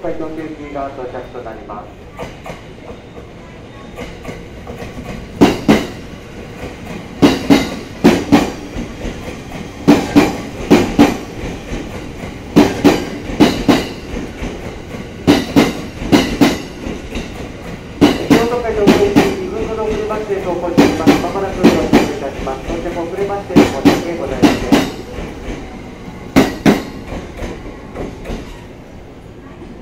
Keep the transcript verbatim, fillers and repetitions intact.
海東京行きが到着となります。京都海東京行きにふんほど遅れまして走行しています。まもなく到着いたします。到着遅れまして申し訳ございません。